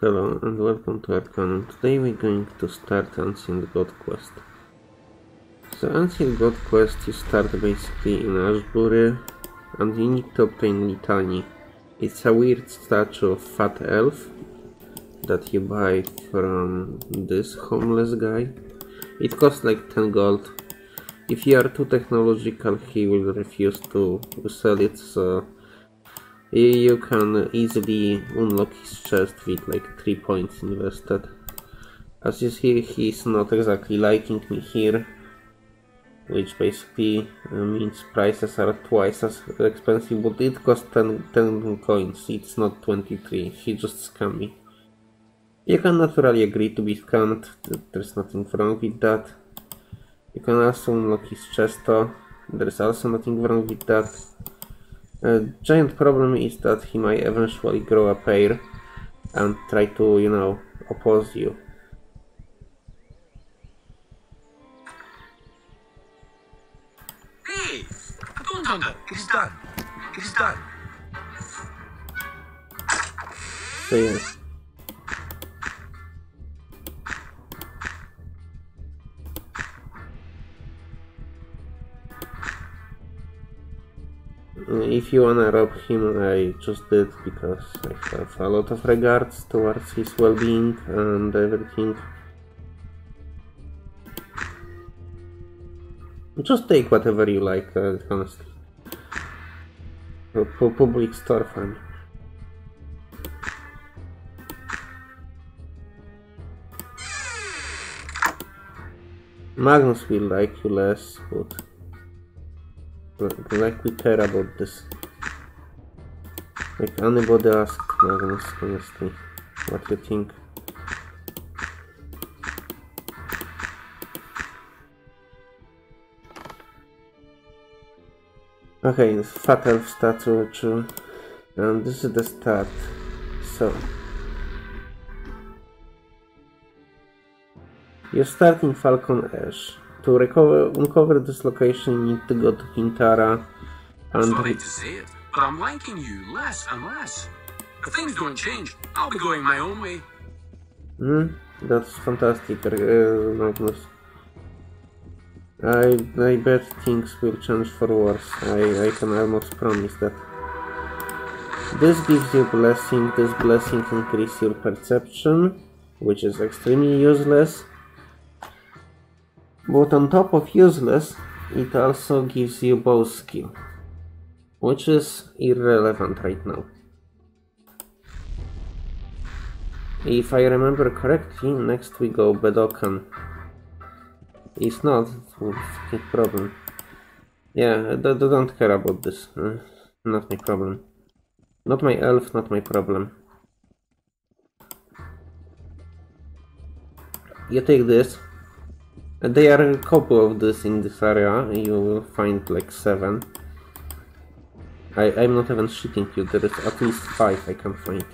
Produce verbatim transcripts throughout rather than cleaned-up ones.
Hello and welcome to Arcanum. Today we're going to start Ancient God Quest. So Ancient God Quest you start basically in Ashbury and you need to obtain Litany. It's a weird statue of Fat Elf that you buy from this homeless guy. It costs like ten gold. If you are too technological he will refuse to sell it, so you can easily unlock his chest with like three points invested. As you see, he's not exactly liking me here, which basically uh, means prices are twice as expensive, but it costs ten, ten coins, it's not twenty-three, he just scammed me. You can naturally agree to be scammed, there's nothing wrong with that. You can also unlock his chest though, there's also nothing wrong with that. A giant problem is that he might eventually grow a pair and try to, you know, oppose you. Hey! Don't hunger! It is done! It is done! So yeah. If you wanna rob him, I just did because I have a lot of regards towards his well-being and everything. Just take whatever you like, uh, honestly. P public store fun. Magnus will like you less, but like we care about this. Like anybody asked Magnus, honestly, what you think? Okay, this Fat Elf statue, true. And this is the start. So you start in Falcon Ash. To recover, uncover this location, you need to go to Kintara and... Sorry to say it, but I'm liking you less and less. If things don't change, I'll be going my own way. Hmm, that's fantastic, uh, Magnus. I, I bet things will change for worse. I, I can almost promise that. This gives you blessing. This blessing increases your perception, which is extremely useless. But on top of useless, it also gives you bow skill, which is irrelevant right now. If I remember correctly, next we go Bedokan. If not, it's a problem. Yeah, I don't care about this. Uh, not my problem. Not my elf, not my problem. You take this. There are a couple of this in this area, you will find like seven. I, I'm not even shitting you, there is at least five I can find.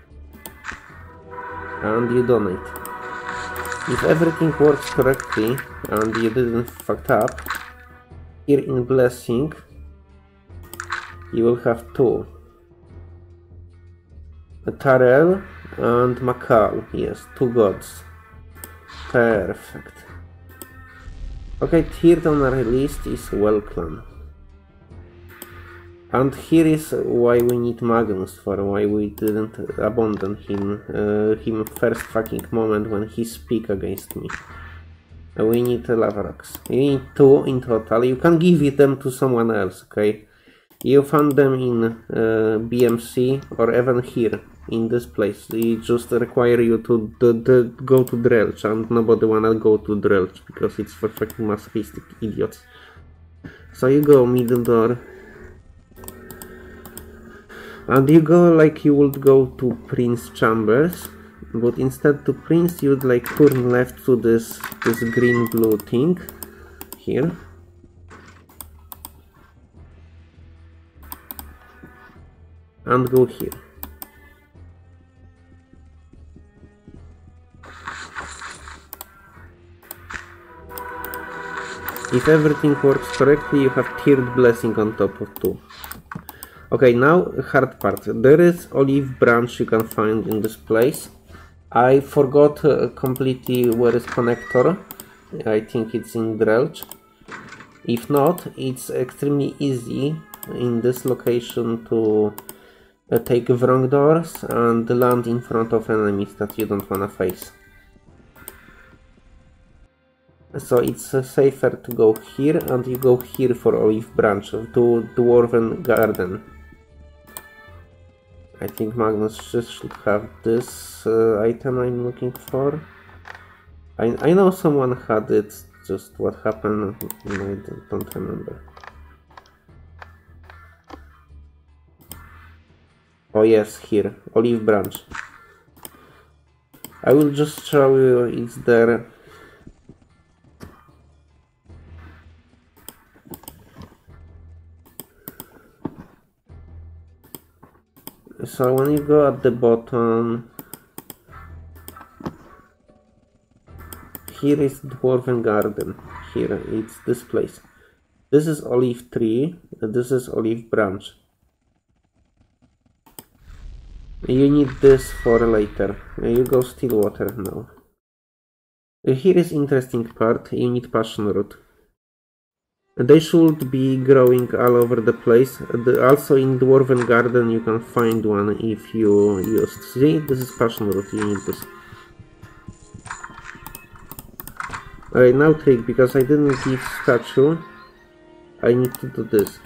And you donate. If everything works correctly and you didn't fuck up, here in Blessing you will have two. A Tarel and Makal, yes, two gods. Perfect. Okay, third on our list is Welclan. And here is why we need Magnus, for why we didn't abandon him, uh, him first fucking moment when he speak against me. Uh, we need lava rocks. You need two in total, you can give them to someone else, okay? You found them in uh, B M C or even here, in this place. They just require you to, to, to go to Drelch, and nobody wanna go to Drelch because it's for fucking masochistic idiots. So you go middle door, and you go like you would go to Prince Chambers, but instead to Prince you would like turn left to this this green blue thing here. And go here. If everything works correctly, you have tiered blessing on top of two. Okay, now hard part. There is olive branch you can find in this place. I forgot uh, completely where is connector. I think it's in Drelch. If not, it's extremely easy in this location to uh, take wrong doors and land in front of enemies that you don't wanna face. So it's uh, safer to go here, and you go here for Olive Branch to Dwarven Garden. I think Magnus should have this uh, item I'm looking for. I, I know someone had it, just what happened, I don't, don't remember. Oh yes, here, Olive Branch. I will just show you it's there. So when you go at the bottom, here is Dwarven Garden. Here, it's this place. This is Olive Tree, this is Olive Branch. You need this for later. You go Stillwater now. Here is interesting part, you need Passion Root. They should be growing all over the place. The, also in Dwarven Garden you can find one if you use. See, this is Passion Root, you need this. Alright, now trick, because I didn't give statue, I need to do this.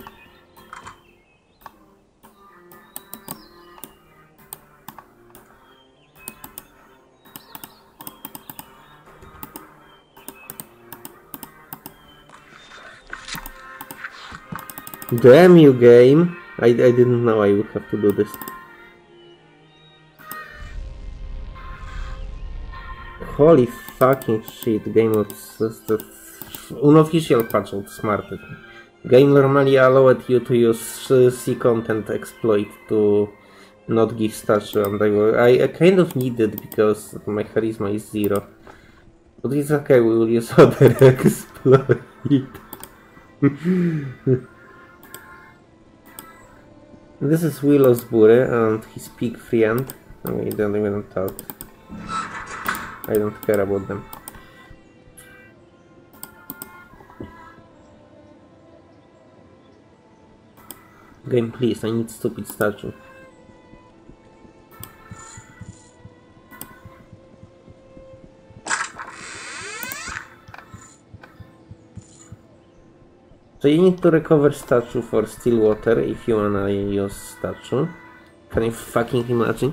Damn you, game! I, I didn't know I would have to do this. Holy fucking shit, game was the unofficial patch outsmarted. Game normally allowed you to use C content exploit to not give statue, and I, I, I kind of need it because my charisma is zero. But it's okay, we will use other exploit. This is Willowsbury and his pig friend. We don't even talk. I don't care about them. Game, please, I need stupid statue. So you need to recover statue for Stillwater if you wanna use statue. Can you fucking imagine?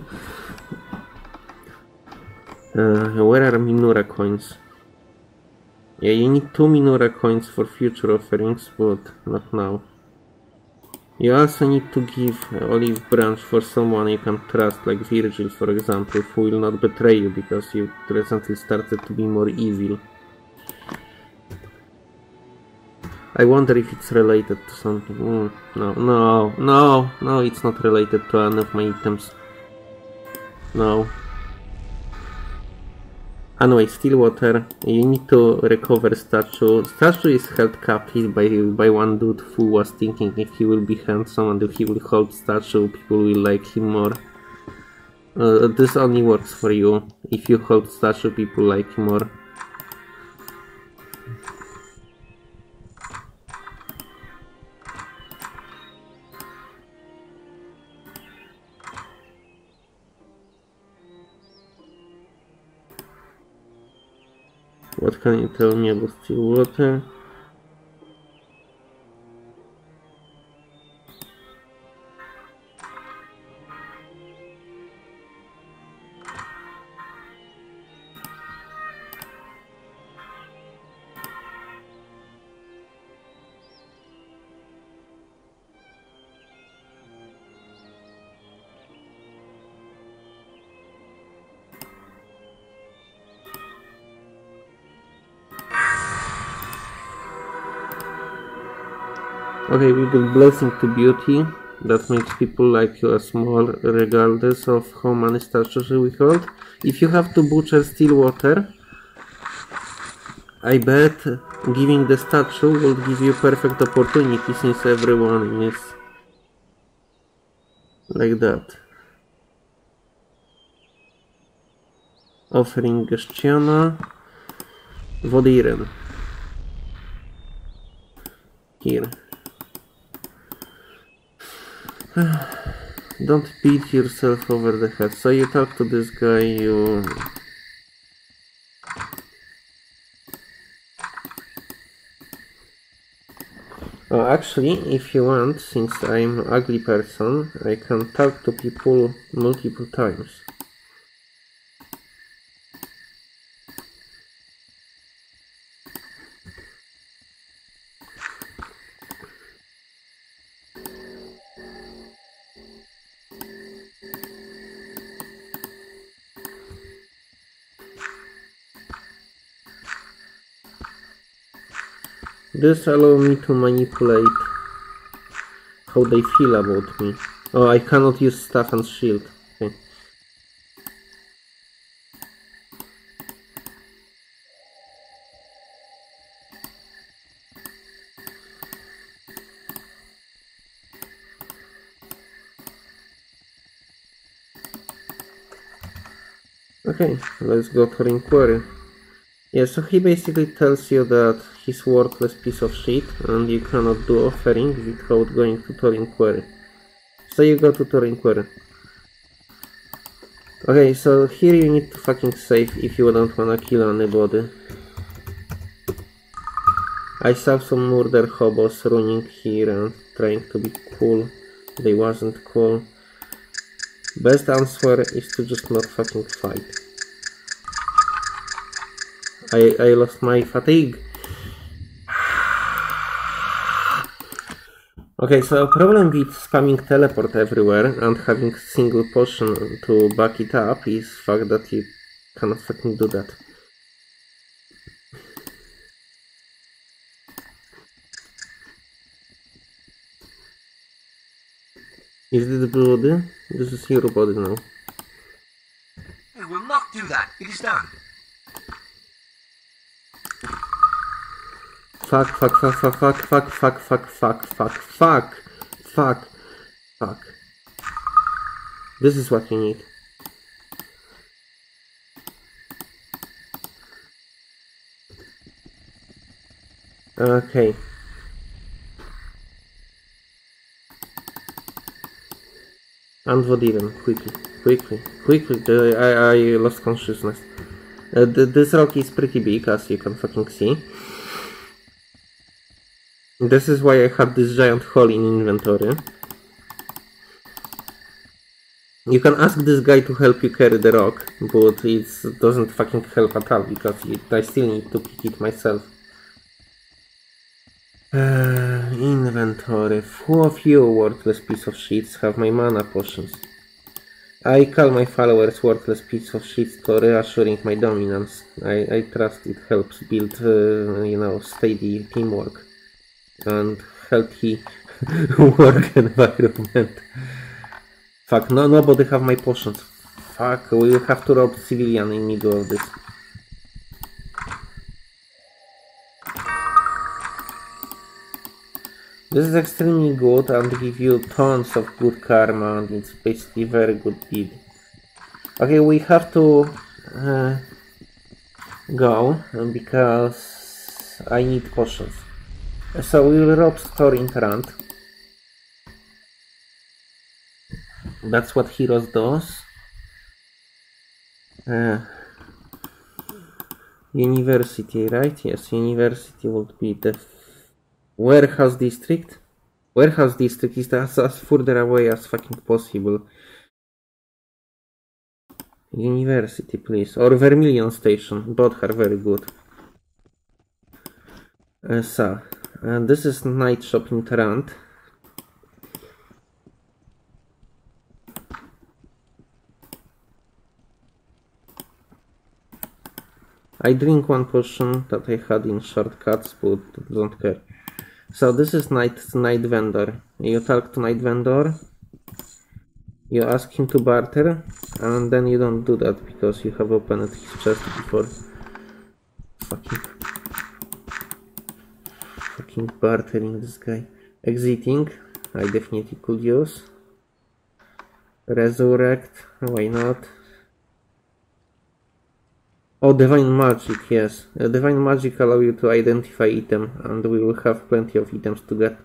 Uh, where are Minura coins? Yeah, you need two Minura coins for future offerings, but not now. You also need to give Olive Branch for someone you can trust, like Virgil, for example, who will not betray you because you recently started to be more evil. I wonder if it's related to something. Mm, no, no, no, no, it's not related to any of my items. No. Anyway, Stillwater, you need to recover statue. Statue is held captive by, by one dude who was thinking if he will be handsome and if he will hold statue, people will like him more. Uh, this only works for you. If you hold statue, people like him more. What can you tell me about Stillwater? Okay, we got Blessing to Beauty. That makes people like you as small, regardless of how many statues we hold. If you have to butcher Stillwater, I bet giving the statue will give you perfect opportunity since everyone is like that. Offering Gestiona. Wodiren. Here. Don't beat yourself over the head. So you talk to this guy, you... Oh, actually, if you want, since I'm an ugly person, I can talk to people multiple times. This allows me to manipulate how they feel about me. Oh, I cannot use staff and shield. Okay. Okay, let's go to inquiry. Yeah, so he basically tells you that he's worthless piece of shit and you cannot do offering without going to Thorin Quarry. So you go to Thorin Quarry. Okay, so here you need to fucking save if you don't wanna kill anybody. I saw some murder hobos running here and trying to be cool. They wasn't cool. Best answer is to just not fucking fight. I, I lost my fatigue. Okay, so problem with spamming teleport everywhere and having single potion to back it up is the fact that you cannot fucking do that. Is this body? This is your body now. I will not do that. It is done. Fuck, fuck, fuck, fuck, fuck, fuck, fuck, fuck, fuck, fuck, fuck, fuck, fuck. This is what you need. Okay. And Wodiren, quickly, quickly, quickly. Uh, I, I lost consciousness. Uh, th this rock is pretty big, as you can fucking see. This is why I had this giant hole in inventory. You can ask this guy to help you carry the rock, but it doesn't fucking help at all because it, I still need to pick it myself. Uh, inventory. Who of you, worthless piece of shits, have my mana potions? I call my followers worthless piece of shits to reassuring my dominance. I, I trust it helps build, uh, you know, steady teamwork and healthy work environment. Fuck, no, nobody have my potions. Fuck, we will have to rob civilian in middle of this. This is extremely good and give you tons of good karma and it's basically very good deed. Okay, we have to uh, go because I need potions. So we will rob Thorin Trant. That's what heroes does. Uh, university, right? Yes, university would be the warehouse district. Warehouse district is as, as further away as fucking possible. University, please. Or Vermilion Station. Both are very good. Uh, so, uh, this is night shop in Trant. I drink one potion that I had in shortcuts, but don't care. So this is night night vendor. You talk to night vendor. You ask him to barter, and then you don't do that because you have opened his chest before. Fucking, fucking bartering this guy. Exiting. I definitely could use. Resurrect. Why not? Oh, Divine Magic, yes. Uh, Divine Magic allow you to identify item, and we will have plenty of items to get.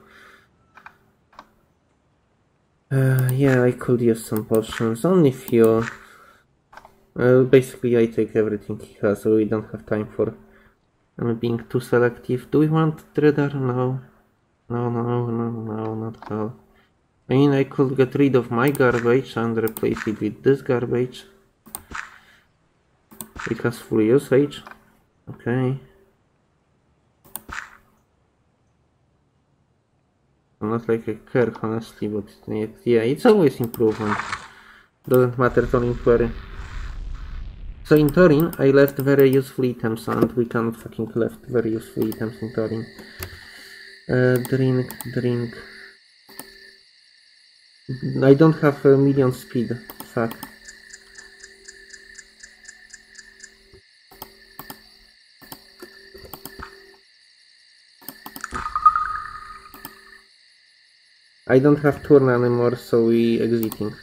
Uh, yeah, I could use some potions, only few. Uh, basically, I take everything he has, so we don't have time for uh, being too selective. Do we want Trader? No. No, no, no, no, not at all. I mean, I could get rid of my garbage and replace it with this garbage. It has full usage. Okay. Not like I care, honestly, but it, yeah, it's always improvement. Doesn't matter, Torin query. So in Torin, I left very useful items, and we cannot fucking left very useful items in Torin. Uh, drink, drink. I don't have a million speed. Fuck. I don't have turn anymore, so we exiting.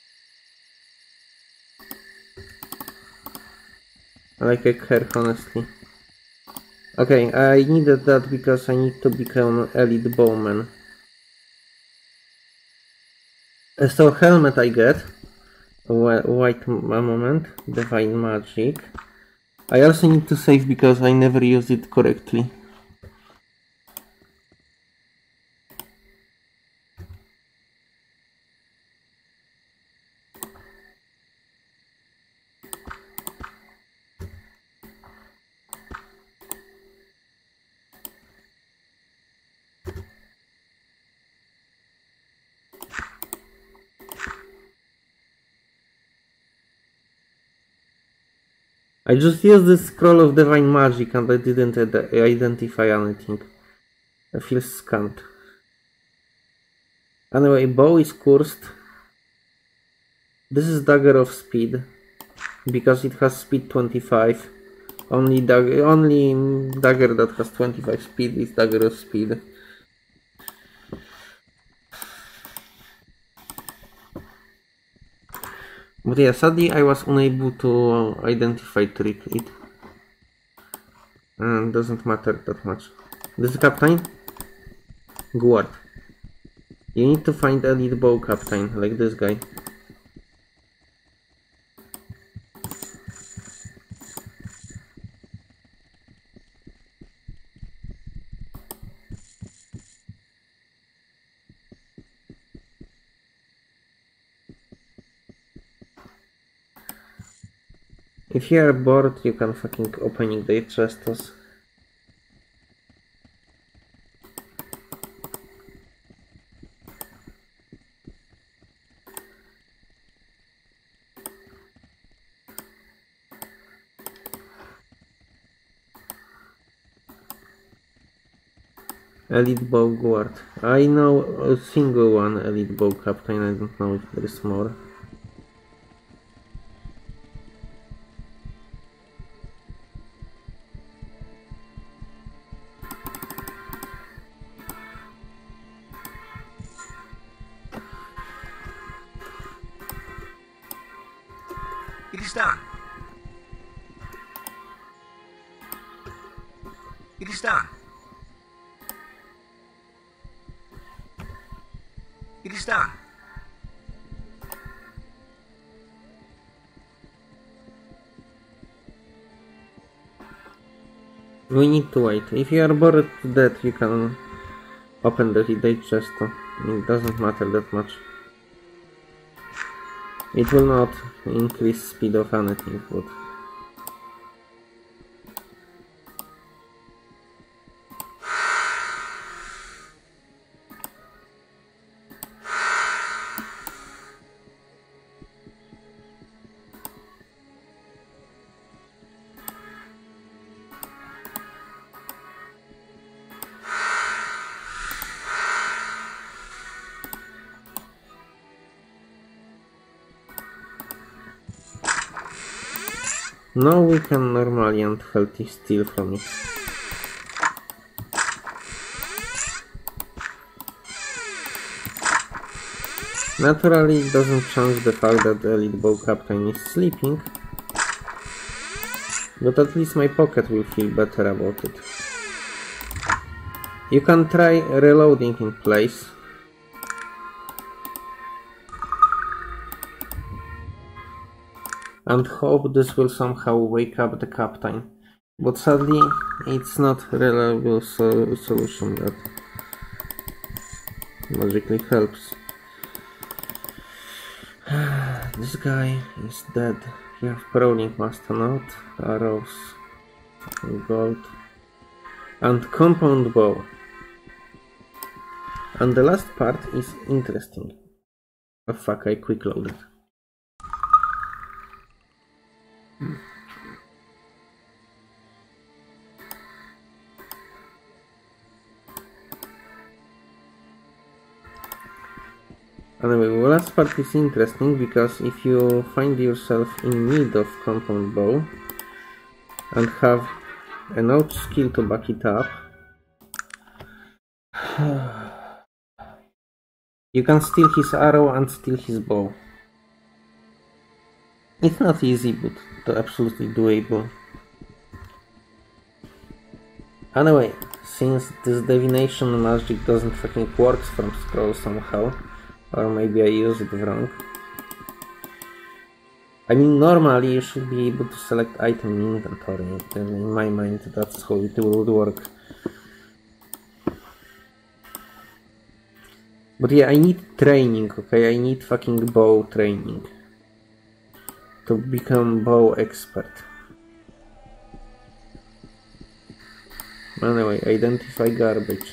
Like I care, honestly. Okay, I needed that because I need to become elite bowman. Uh, so helmet I get. Wait a moment. Divine Magic. I also need to save because I never used it correctly. I just used the scroll of Divine Magic and I didn't identify anything. I feel scant. Anyway, bow is cursed. This is Dagger of Speed. Because it has speed twenty-five. Only dagger, only dagger that has twenty-five speed is Dagger of Speed. But yeah, sadly I was unable to identify trick it. And doesn't matter that much. This is Captain? Guard. You need to find a elite bow captain, like this guy. If you are bored, you can fucking opening the chests. Elite bow guard. I know a single one elite bow captain, I don't know if there is more. It is done. It is done. It is done. We need to wait. If you are bored to death, you can open the hidden chest. It doesn't matter that much. It will not increase speed of anything, but now we can normally and healthy steal from it. Naturally, it doesn't change the fact that the elite bow captain is sleeping. But at least my pocket will feel better about it. You can try reloading in place. And hope this will somehow wake up the captain. But sadly, it's not a reliable so solution that magically helps. This guy is dead. You have Prowling Mastodon, arrows, gold, and compound bow. And the last part is interesting. Oh fuck, I quick loaded. Hmm. Anyway, the last part is interesting because if you find yourself in need of compound bow and have enough skill to back it up, you can steal his arrow and steal his bow. It's not easy, but absolutely doable. Anyway, since this divination magic doesn't fucking work from scroll somehow, or maybe I used it wrong. I mean, normally you should be able to select item in inventory, and in my mind that's how it would work. But yeah, I need training, okay? I need fucking bow training to become bow expert. Anyway, identify garbage.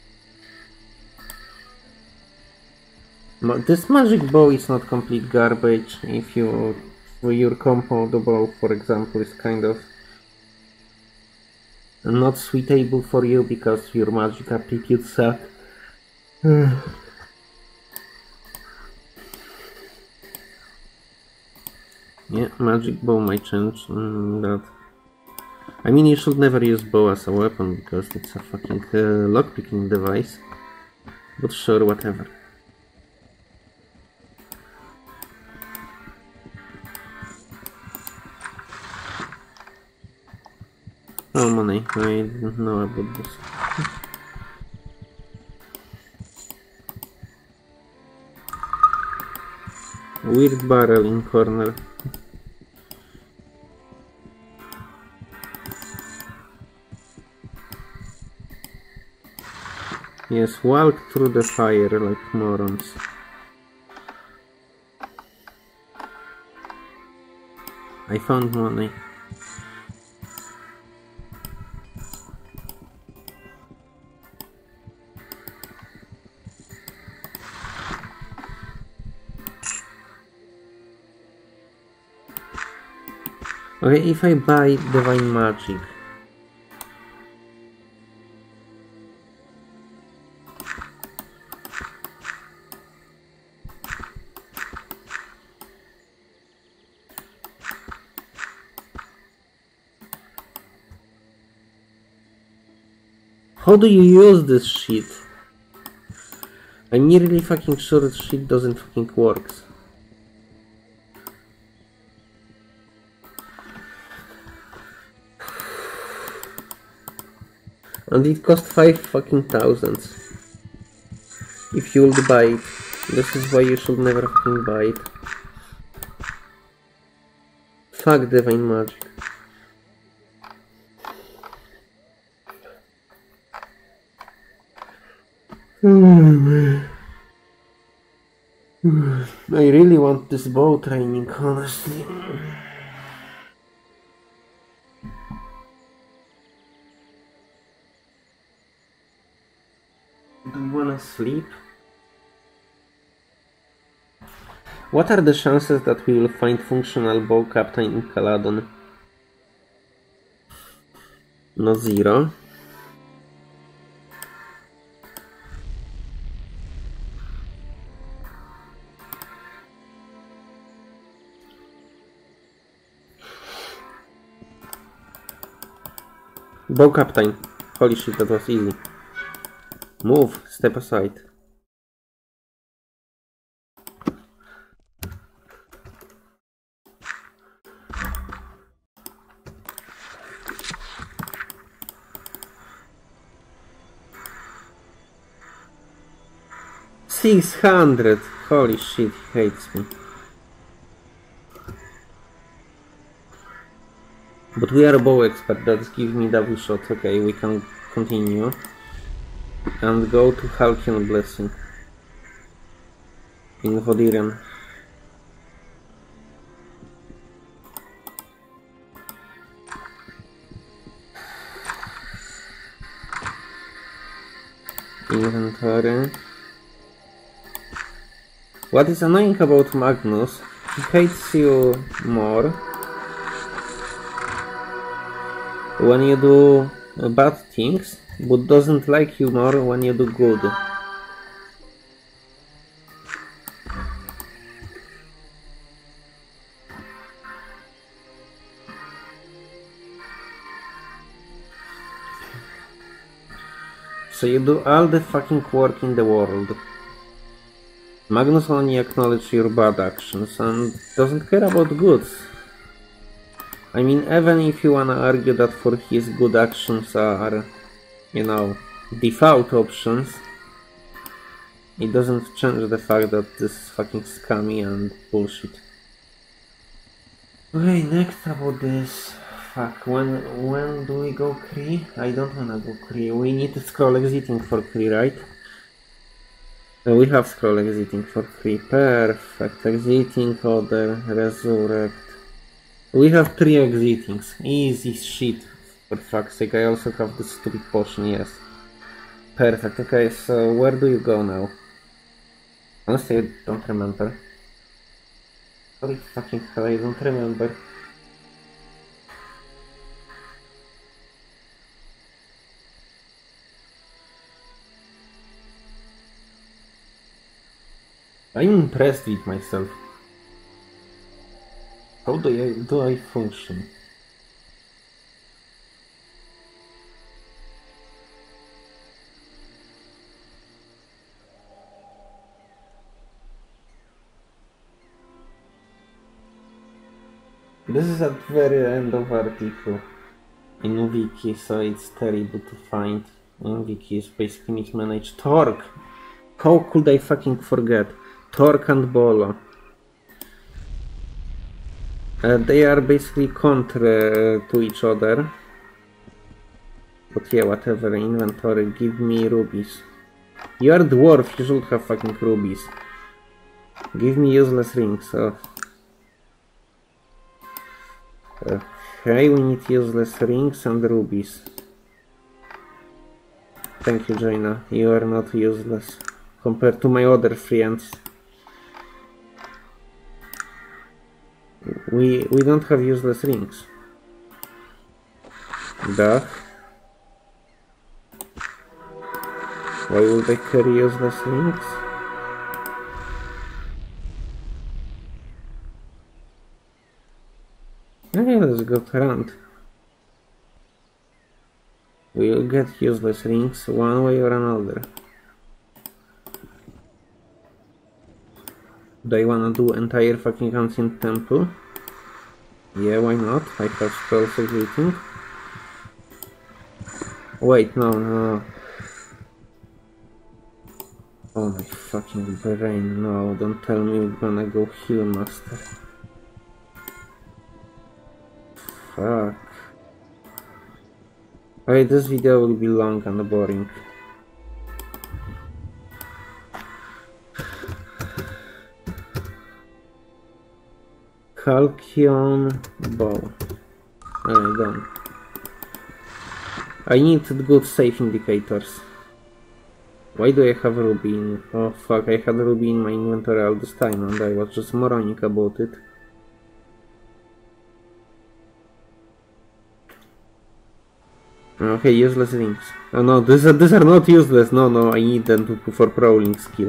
This magic bow is not complete garbage if you, your compound bow, for example, is kind of not suitable for you because your magic aptitude suck. Yeah, magic bow might change mm, that. I mean, you should never use bow as a weapon because it's a fucking uh, lockpicking device. But sure, whatever. Oh, money. I didn't know about this. Weird barrel in corner. Yes, walk through the fire like morons. I found money. Okay, if I buy Divine Magic, how do you use this shit? I'm nearly fucking sure this shit doesn't fucking work. And it cost five fucking thousands. If you would buy it. This is why you should never fucking buy it. Fuck Divine Magic. I really want this bow training, honestly. Do you wanna sleep? What are the chances that we will find functional bow captain in Caladon? Not zero. Bow captain. Holy shit, that was easy. Move, step aside. six hundred! Holy shit, he hates me. But we are a bow expert, that's give me double shot. Okay, we can continue. And go to Halcyon Blessing. In Vodiren. Inventory. What is annoying about Magnus, he hates you more when you do bad things, but doesn't like you more when you do good. So you do all the fucking work in the world. Magnus only acknowledges your bad actions and doesn't care about goods. I mean, even if you wanna argue that for his good actions are, you know, default options, it doesn't change the fact that this is fucking scammy and bullshit. Okay, next about this. Fuck, when when do we go Kree? I don't wanna go Kree. We need to scroll exiting for Kree, right? Uh, we have scroll exiting for Kree. Perfect. Exiting, order, resurrect. We have three exitings. Easy shit. For fuck's sake, I also have this stupid potion, yes. Perfect. Okay, so where do you go now? Honestly, I don't remember. Holy fucking hell, I don't remember. I'm impressed with myself. How do I, do I function? This is at the very end of article in Wiki, so it's terrible to find. In Wiki is basically mismanaged. Torque! How could I fucking forget? Torque and Bolo. Uh, they are basically contra uh, to each other. But yeah, whatever. Inventory, give me rubies. You are dwarf, you should have fucking rubies. Give me useless rings. Oh. Okay, we need useless rings and rubies. Thank you, Jaina. You are not useless compared to my other friends. We we don't have useless rings. Duh. Why would I carry useless rings? Okay, let's go to Rand. We'll get useless rings one way or another. Do I wanna do entire fucking ancient temple? Yeah, why not? I have spells exiting. Wait, no, no, no. Oh my fucking brain, no, don't tell me we're gonna go heal master. Fuck. Okay, this video will be long and boring. Halcyon bow. Alright, done. I need good safe indicators. Why do I have ruby in? Oh fuck, I had ruby in my inventory all this time and I was just moronic about it. Okay, useless rings. Oh no, these are, these are not useless. No, no, I need them to, for prowling skill.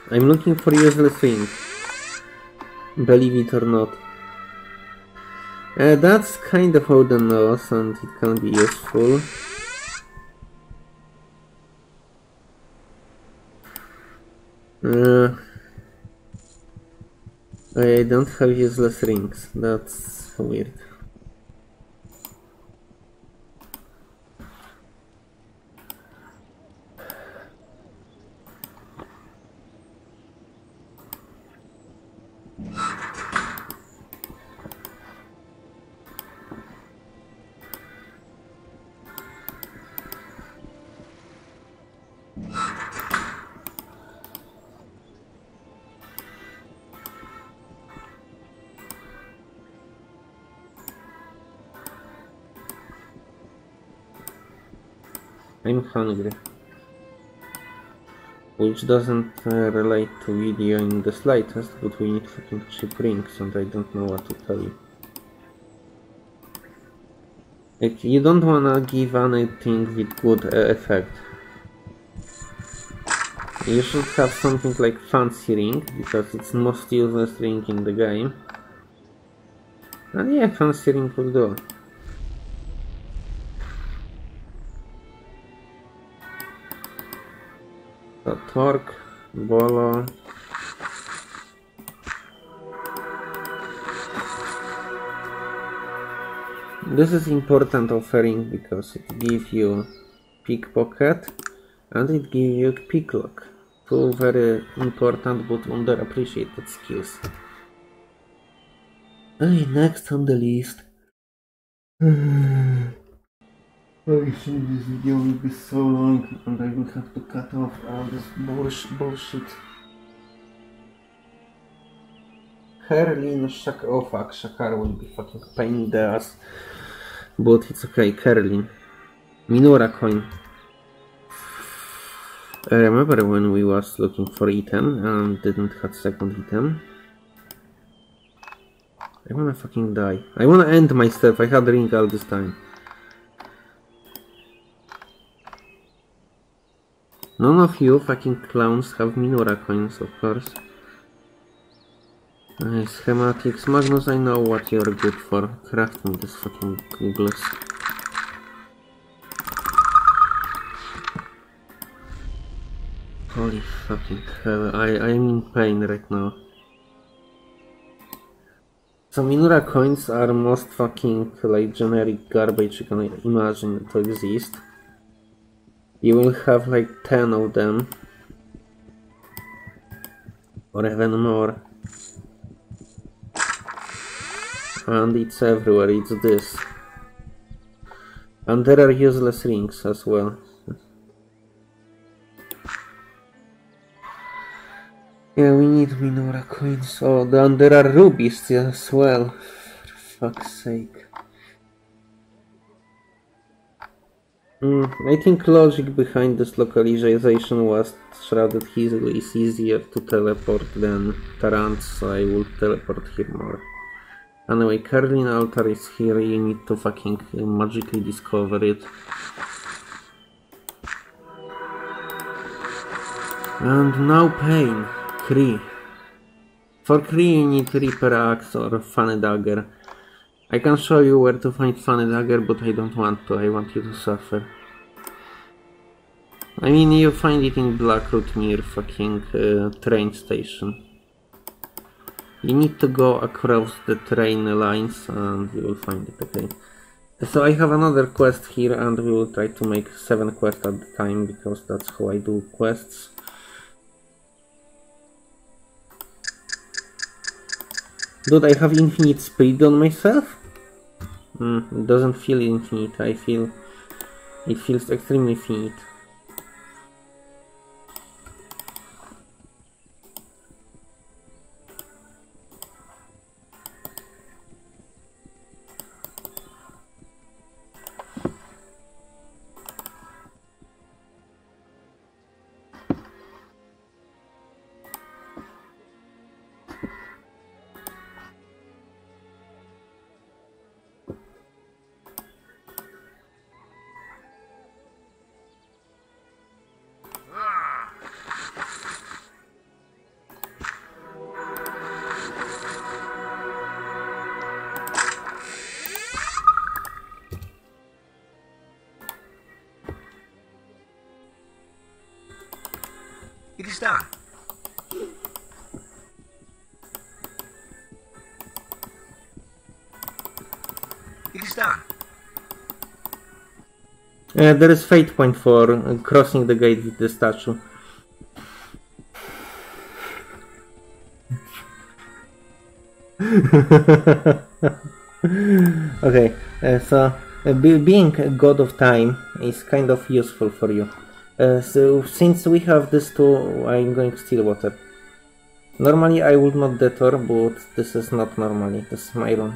I'm looking for useless thing. Believe it or not. Uh, that's kind of on the nose and it can be useful. Uh, I don't have useless rings. That's weird. I'm hungry. Which doesn't uh, relate to video in the slightest, but we need fucking cheap rings and I don't know what to tell you. Like, you don't wanna give anything with good uh, effect. You should have something like fancy ring, because it's most useless ring in the game. And yeah, fancy ring will do. So, torque, bolo. This is important offering because it gives you pickpocket and it gives you picklock. Two very important but underappreciated skills. Okay, next on the list. I think this video will be so long and I will have to cut off all this bullsh bullshit. Kerlin Shak oh fuck, Shakar will be fucking pain in the ass. But it's okay, Kerlin. Minora coin. I remember when we was looking for item and didn't have second item. I wanna fucking die. I wanna end myself, I had ring all this time. None of you fucking clowns have Minora coins, of course. Uh, schematics. Magnus, I know what you're good for. Craft me this fucking googles. Holy fucking hell, I, I'm in pain right now. So Minora coins are most fucking like generic garbage you can imagine to exist. You will have like ten of them. Or even more. And it's everywhere, it's this. And there are useless rings as well. Yeah, we need Minora coins. Oh, and there are rubies as well. For fuck's sake. Mm, I think logic behind this localization was Shrouded Hill is easier to teleport than Tarant, so I will teleport here more. Anyway, Kerlin altar is here, you need to fucking magically discover it. And now pain. Kree. For Kree you need Reaper Axe or Funny Dagger. I can show you where to find Funny Dagger, but I don't want to, I want you to suffer. I mean, you find it in Blackroot near fucking uh, train station. You need to go across the train lines and you will find it, okay? So I have another quest here and we will try to make seven quests at the time because that's how I do quests. Dude, I have infinite speed on myself? Mm, it doesn't feel infinite, I feel... It feels extremely finite. is done. It is done. Uh, there is fate point for uh, crossing the gate with the statue. Okay, uh, so uh, be being a god of time is kind of useful for you. Uh, so since we have this two, I'm going Stillwater. Normally I would not detour, but this is not normally. This is my run.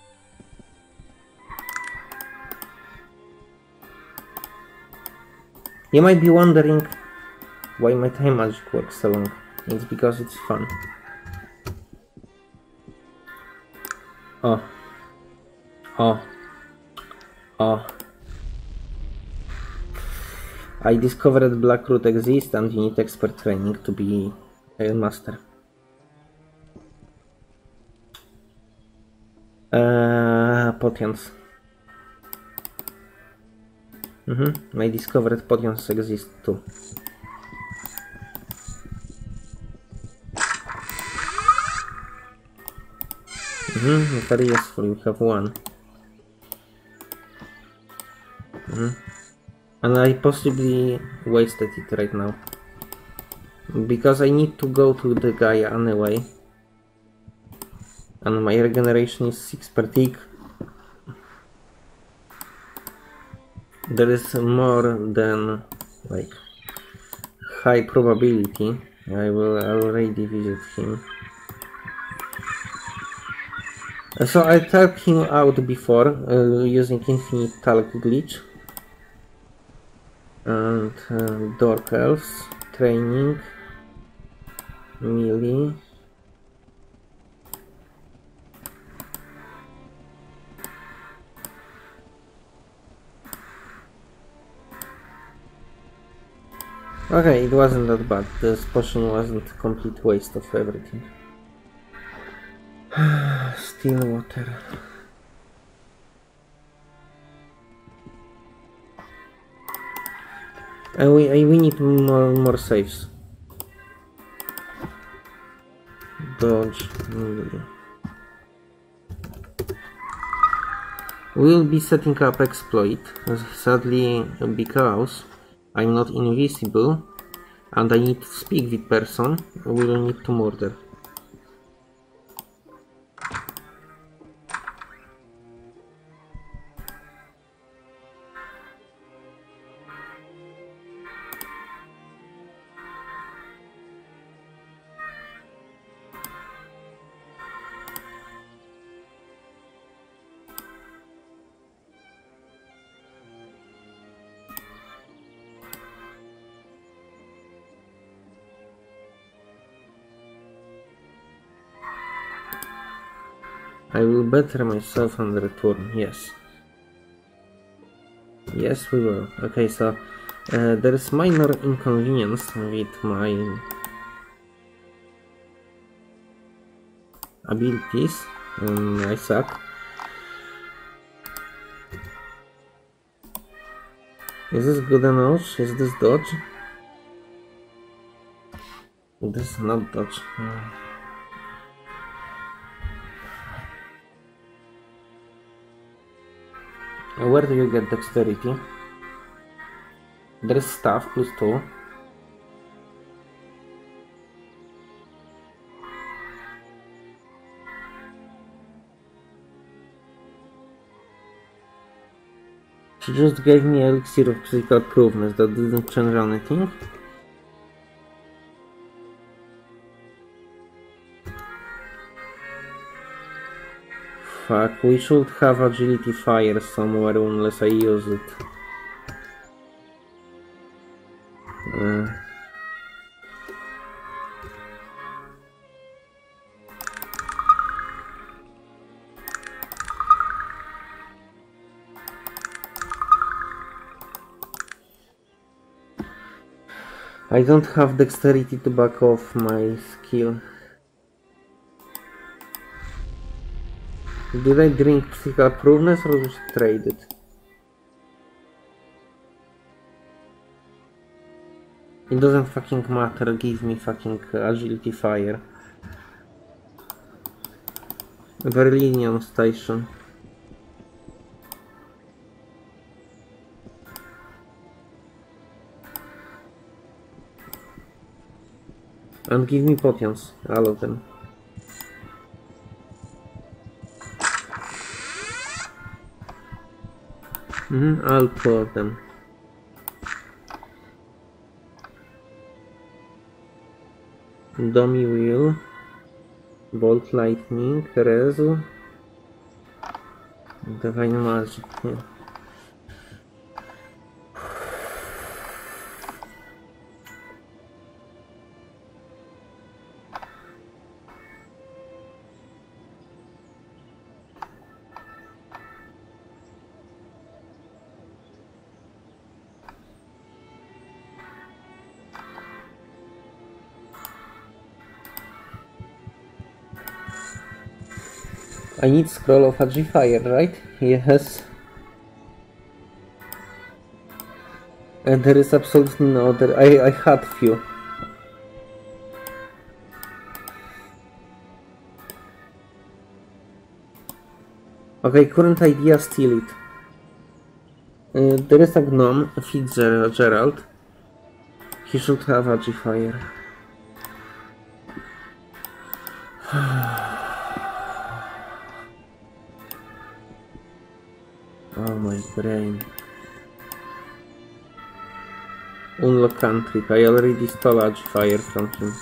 You might be wondering why my time magic works so long. It's because it's fun. Oh. Oh. Oh. I discovered Blackroot exists and you need expert training to be a master. Uh, potions. Mm-hmm. I discovered potions exist too. Mm-hmm. Very useful, we have one. Mm-hmm. And I possibly wasted it right now. Because I need to go to the guy anyway. And my regeneration is six per tick. There is more than like high probability I will already visit him. So I tapped him out before uh, using infinite talk glitch and uh, Dark Elves training melee. Okay, it wasn't that bad. This potion wasn't a complete waste of everything. Stillwater. And we we need more more saves. Dodge. We'll be setting up exploit. Sadly, because I'm not invisible and I need to speak with person, we'll need to murder. I will better myself and return, yes. Yes, we will. Okay, so uh, there is minor inconvenience with my abilities. Um, I suck. Is this good enough? Is this dodge? This is not dodge. Hmm. Where do you get dexterity? There is staff plus two. She just gave me elixir of physical proveness. That didn't change anything. Fuck, we should have agility fire somewhere unless I use it. Uh. I don't have dexterity to back off my skill. Did I drink physical proveness or just trade it? It doesn't fucking matter, give me fucking agility fire. Berlinium station. And give me potions, all of them. Mm-hmm, all two of them. Dummy wheel, bolt lightning, rezu, divine magic. Yeah. I need scroll of Agifire, right? Yes. And there is absolutely no other. I, I had few. Okay, current idea, steal it. Uh, there is a gnome, Fitzgerald. He should have Agifire. Oh, my brain. Unlock cantrip. I already stole Agifire from him.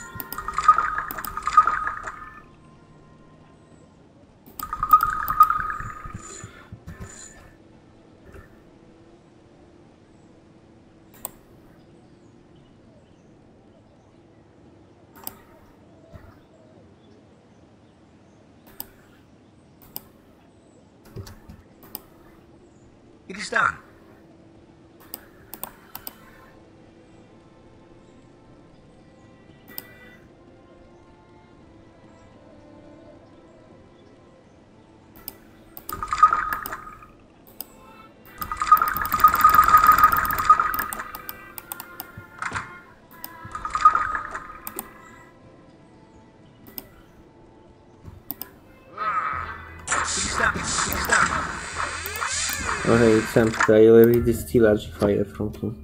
It is done. Okay, it's empty. I already steal Agifire from him.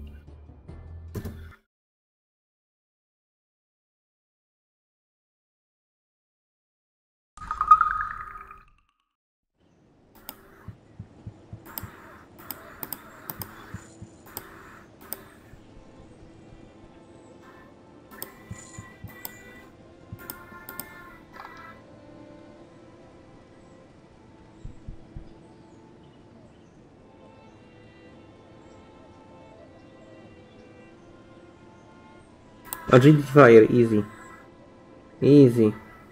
Agility fire, easy. Easy.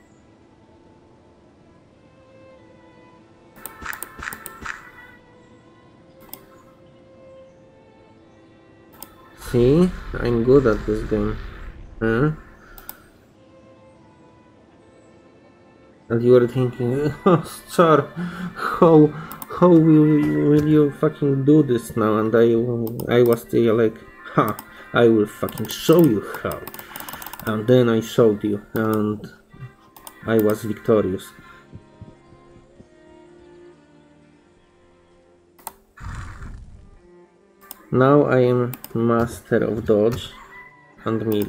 See? I'm good at this game. Huh? And you were thinking, oh, Star, how, how will you, will you fucking do this now? And I, I was still like, ha, I will fucking show you how. And then I showed you, and I was victorious. Now I am master of dodge and melee.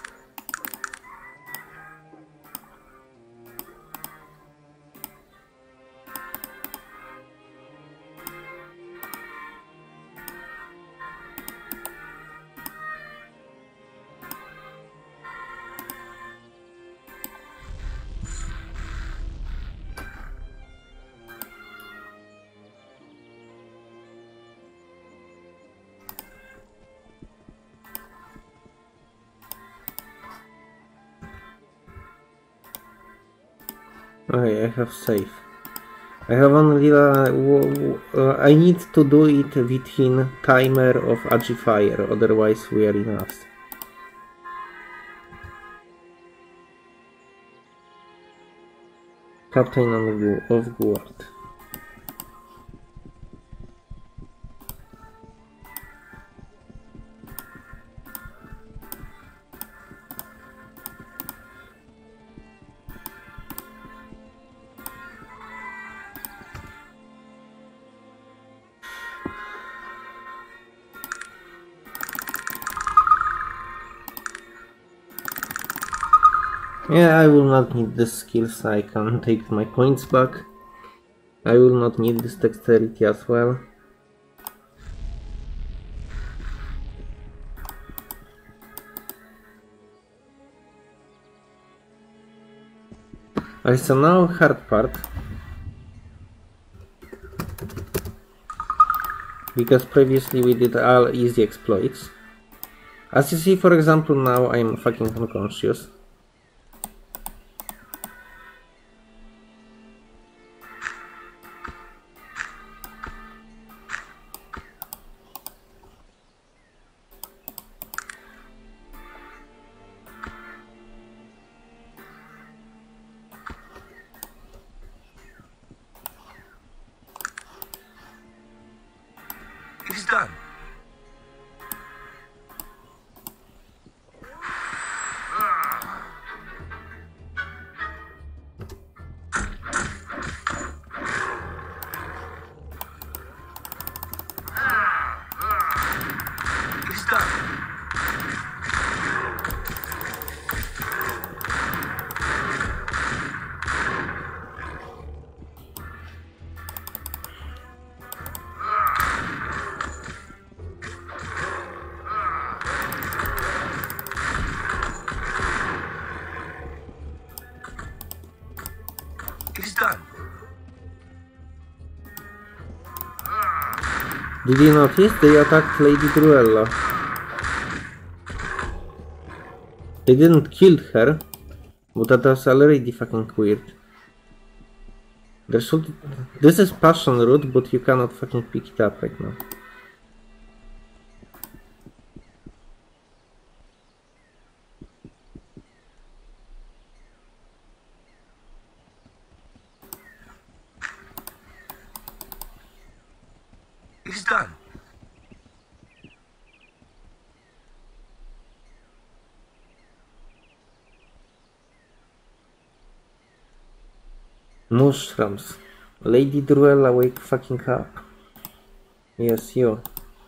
Okay, I have save. I have only uh, uh, I need to do it within timer of Agifire, otherwise we are in us. Captain of Guard. Yeah, I will not need this skill, so I can take my points back. I will not need this dexterity as well. Okay, so now hard part. Because previously we did all easy exploits. As you see, for example, now I'm fucking unconscious. It is done. It is done. It is done. Did you notice they attacked Lady Druella? They didn't kill her, but that was already fucking weird. There should... This is passion root, but you cannot fucking pick it up right now. It is done. Mushrooms. Lady Druella, wake fucking up. Yes, you.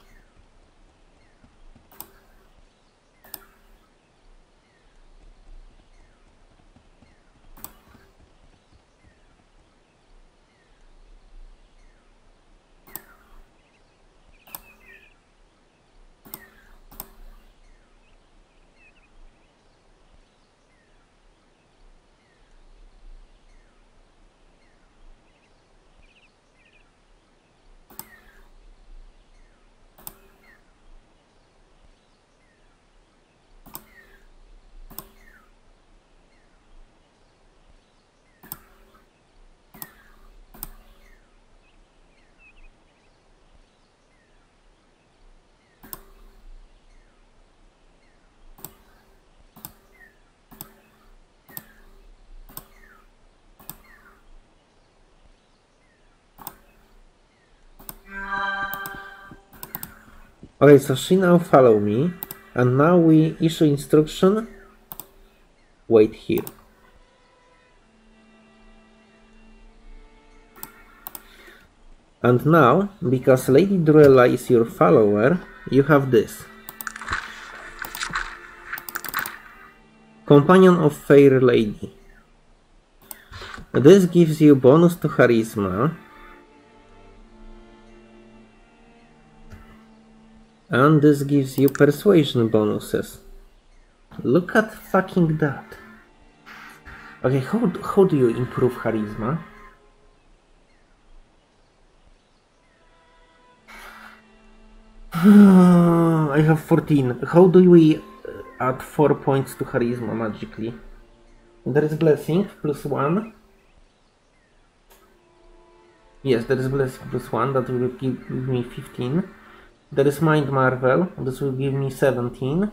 Okay, so she now follow me, and now we issue instruction. Wait here. And now, because Lady Druella is your follower, you have this. Companion of Fair Lady. This gives you bonus to Charisma. And this gives you persuasion bonuses. Look at fucking that. Okay, how, how do you improve charisma? I have fourteen. How do we add four points to charisma magically? There is blessing plus one. Yes, there is blessing plus one. That will give, give me fifteen. There is Mind Marvel, this will give me seventeen.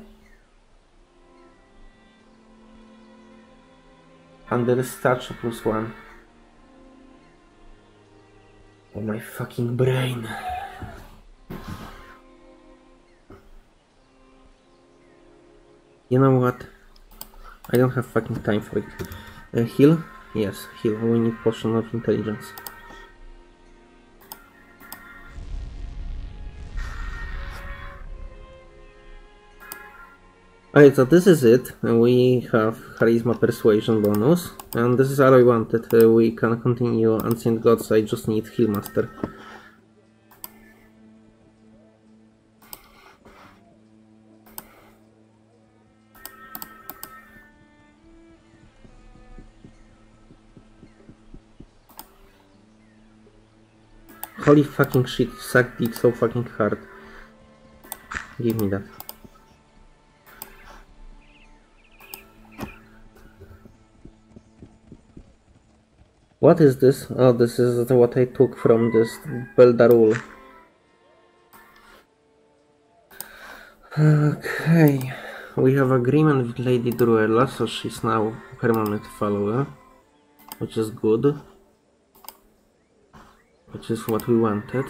And there is Stature plus one. Oh my fucking brain. You know what? I don't have fucking time for it. Uh, heal? Yes, heal. We need potion of intelligence. Okay, so this is it. We have Charisma Persuasion bonus, and this is all I wanted. Uh, we can continue Ancient Gods, I just need Healmaster. Holy fucking shit, suck dick so fucking hard. Give me that. What is this? Oh, this is what I took from this Beldarul. Okay. We have agreement with Lady Druella, so she's now permanent follower. Which is good. Which is what we wanted.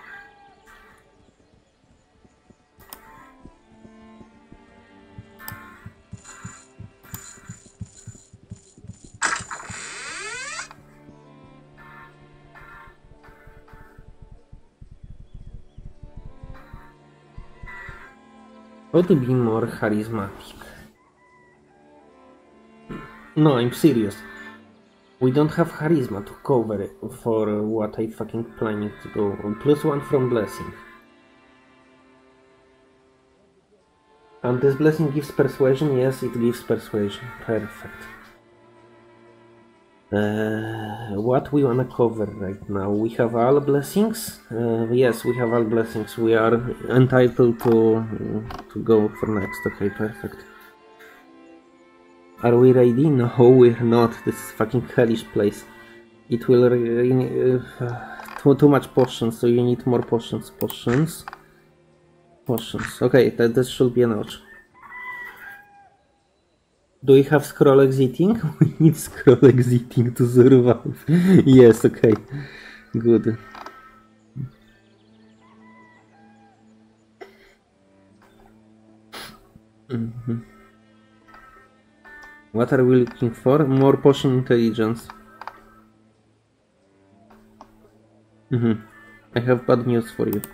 How to be more charismatic? No, I'm serious. We don't have charisma to cover it for what I fucking planning to do. Plus one from blessing. And this blessing gives persuasion? Yes, it gives persuasion. Perfect. Uh, what we wanna cover right now? We have all blessings? Uh, yes, we have all blessings. We are entitled to, to go for next. Okay, perfect. Are we ready? No, we're not. This is fucking hellish place. It will... Uh, too, too much potions, so you need more potions. Potions. Potions. Okay, that, this should be enough. Do we have scroll exiting? We need scroll exiting to survive. Yes, okay. Good. Mm-hmm. What are we looking for? More potion intelligence. Mm-hmm. I have bad news for you.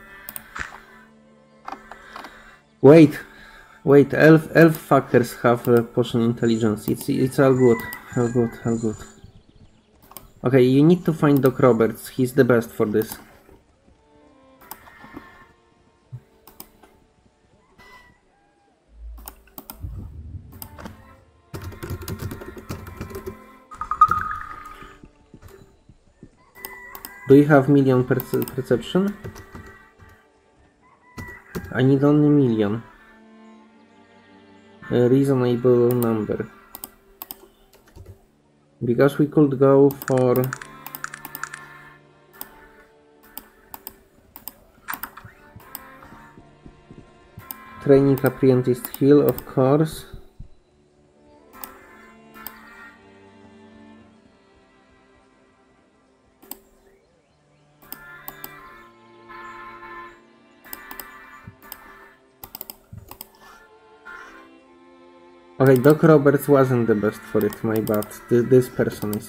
Wait! Wait, elf, elf fuckers have uh, potion intelligence. It's it's all good. All good, all good. Okay, you need to find Doc Roberts. He's the best for this. Do you have million perce perception? I need only million. A reasonable number. Because we could go for... Training apprentice heal, of course. Okay, Doc Roberts wasn't the best for it, my bad. Th this person is.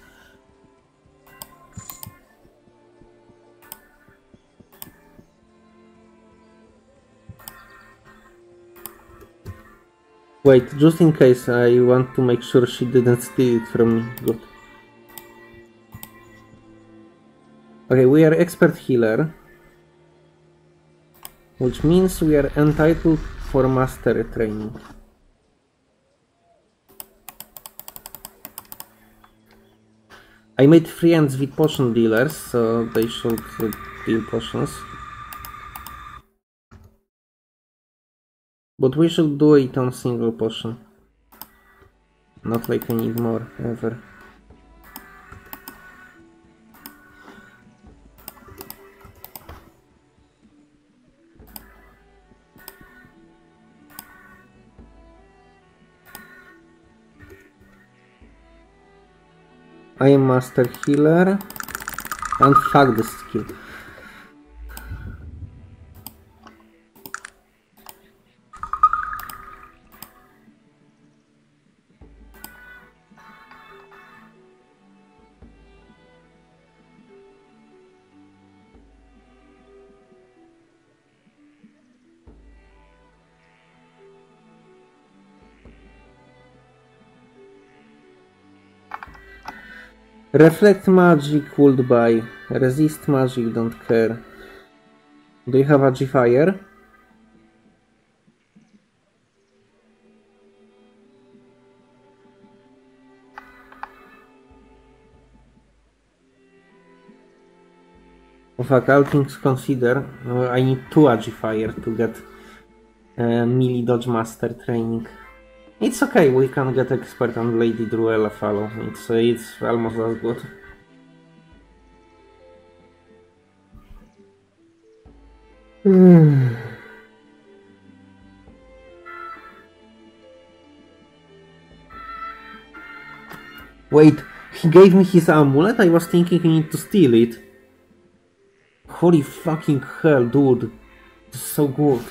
Wait, just in case, I want to make sure she didn't steal it from me. Good. Okay, we are expert healer. Which means we are entitled for master training. I made friends with potion dealers, so they should uh, deal potions. But we should do it on single potion. Not like I need more, ever. I am master healer. And fuck this skill. Reflect magic would buy. Resist magic, don't care. Do you have Agifire? Oh fuck, all things consider, uh, I need two Agifire to get uh, melee dodge master training. It's okay, we can get expert on Lady Druella follow. It's, uh, it's almost as good. Wait, he gave me his amulet? I was thinking I need to steal it. Holy fucking hell, dude. This is so good.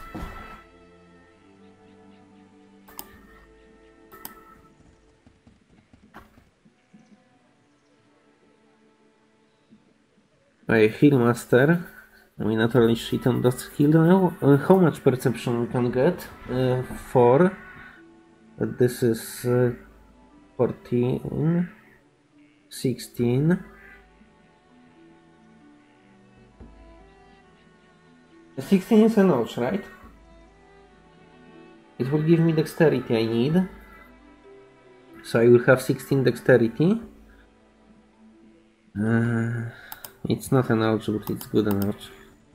Alright, heal master. We naturally shit on that skill now. Uh, how much perception we can get? Uh, four. Uh, this is uh, fourteen. sixteen. sixteen is a notch, right? It will give me dexterity I need. So I will have sixteen dexterity. Uh, it's not an ouch, but it's good an ouch.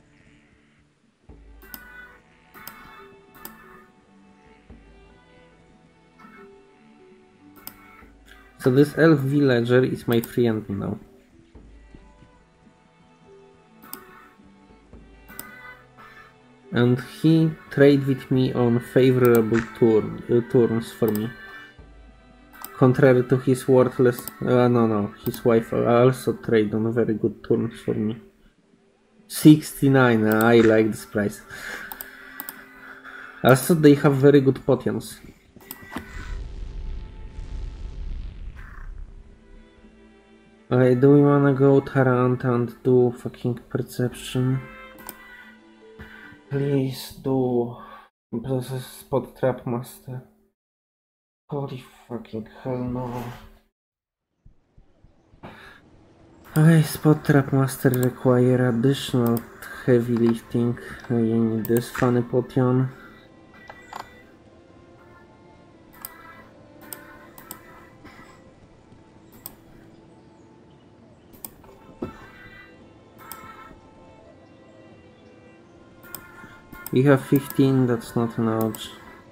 So this elf villager is my friend now. And he trade with me on favorable turn, uh, turns for me. Contrary to his worthless... Uh, no, no, his wife also trade on very good turns for me. sixty-nine, I like this price. Also, they have very good potions. Okay, do we wanna go Tarant and do fucking perception? Please do spot trap master. Holy fucking hell no. Okay, spot trap master require additional heavy lifting. I need this funny potion. We have fifteen, that's not an ouch.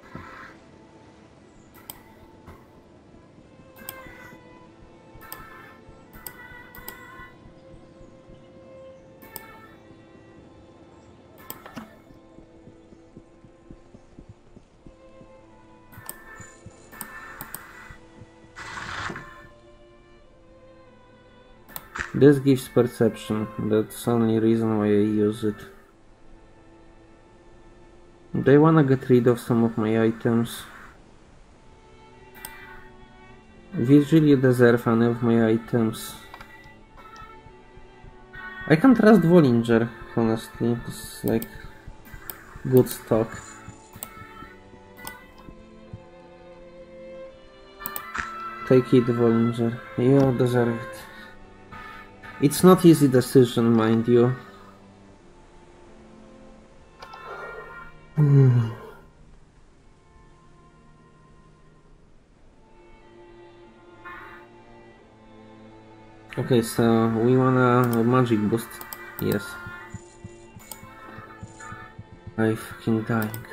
This gives perception, that's the only reason why I use it. Do I wanna get rid of some of my items? Visually deserve any of my items. I can trust Vollinger, honestly, it's like good stock. Take it, Vollinger, you deserve it. It's not easy decision, mind you. Okay, so we wanna a magic boost. Yes. I'm fucking dying.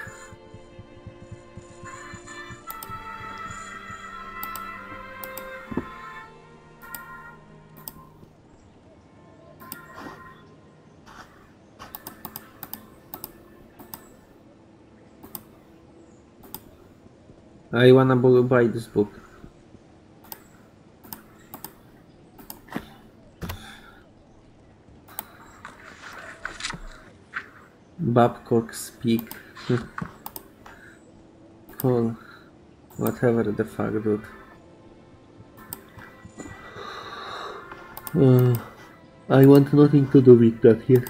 I wanna buy this book. Babcock speak. Cool. Whatever the fuck, dude. Uh, I want nothing to do with that here.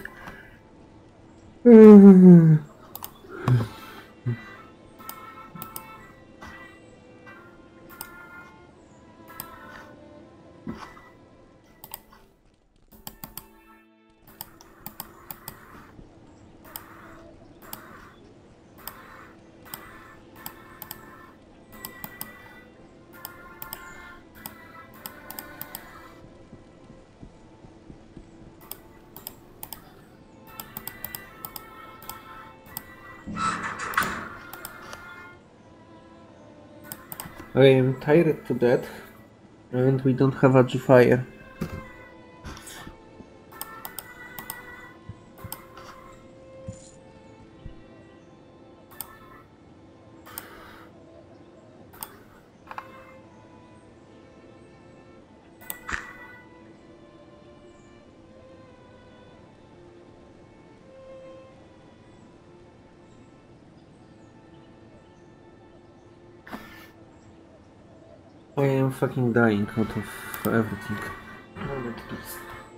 I am tired to death, and we don't have a G-Fire. I am fucking dying out of everything. Moment, please.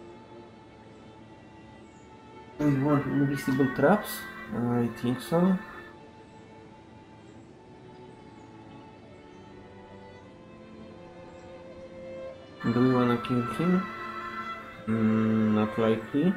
Do you want invisible traps? I think so. Do we wanna kill him? Mm, not likely.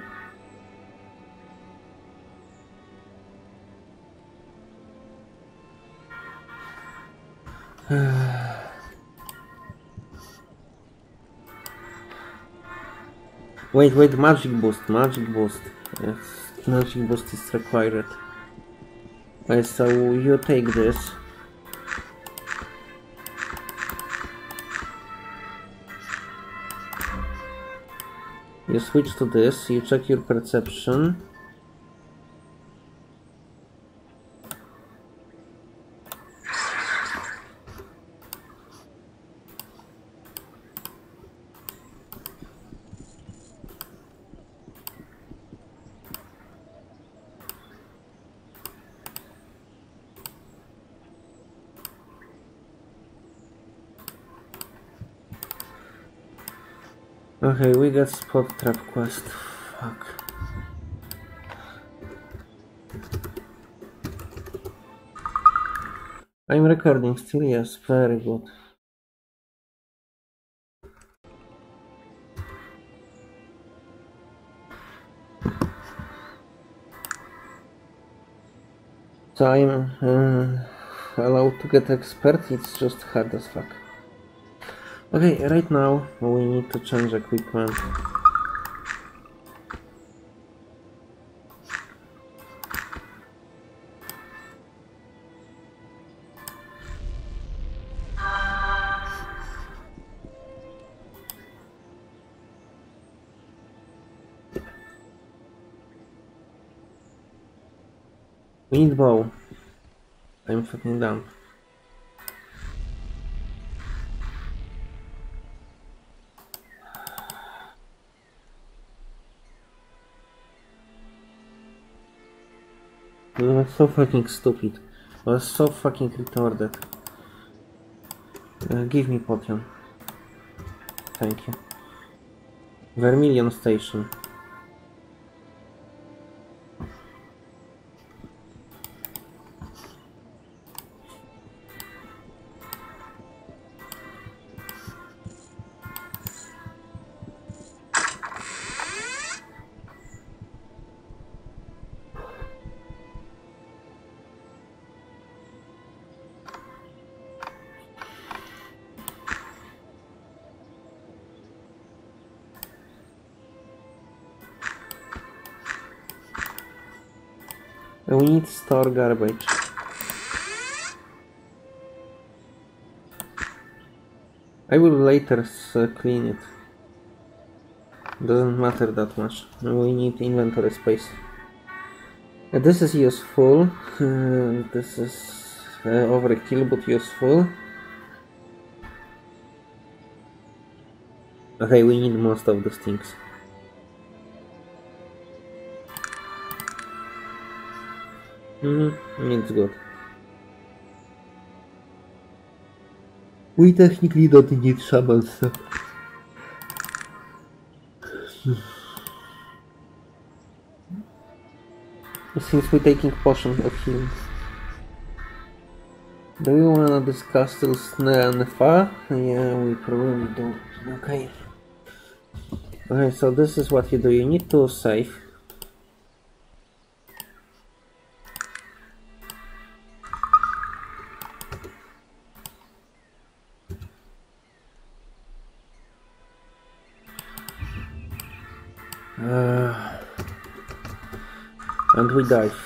Wait, wait, magic boost, magic boost. Yes, magic boost is required. Okay, so you take this. You switch to this, you check your perception. Okay, we got spot trap quest. Fuck. I'm recording still, yes, very good. So I'm uh, allowed to get expert, it's just hard as fuck. Okay, right now we need to change equipment. We need bow. I'm fucking done. That was so fucking stupid. I was so fucking retarded. Uh, give me potion. Thank you. Vermilion station. We need to store garbage. I will later uh, clean it. Doesn't matter that much. We need inventory space. Uh, this is useful. Uh, this is uh, overkill but useful. Okay, we need most of these things. Mm-hmm, it's good. We technically don't need shamans. So. Since we're taking potion of healing. Do we wanna discuss Nefa? Yeah, we probably do. Okay. Okay, so this is what you do. You need to save. Uh, and we dive.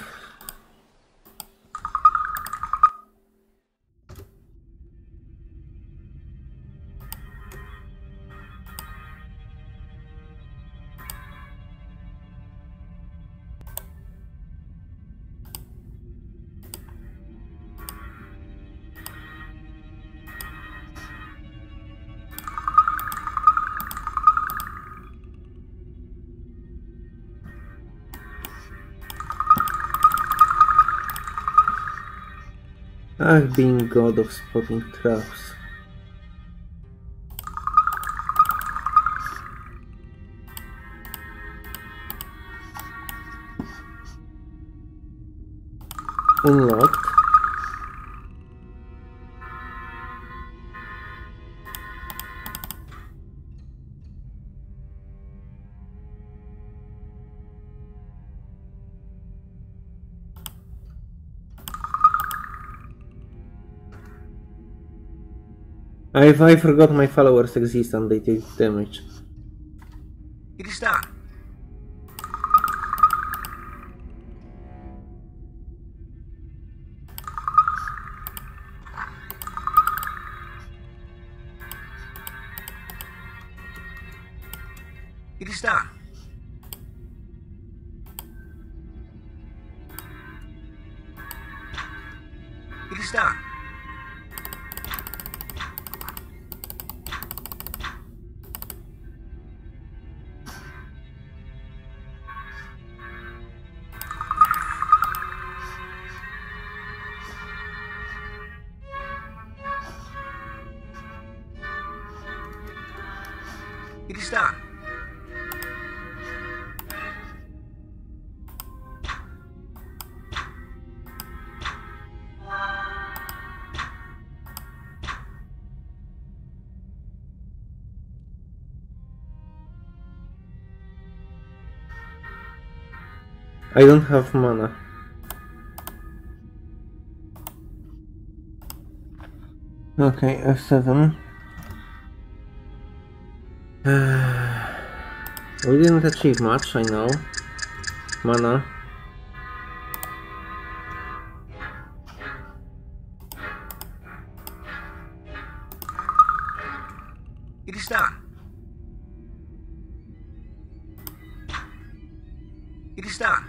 I've been god of spotting traps. Unlocked. I've, I forgot my followers exist and they take damage. It is done. It is done. It is done. It is done. I don't have mana. Okay, F seven. Uh, we didn't achieve much, I know. Mana. It is done. It is done.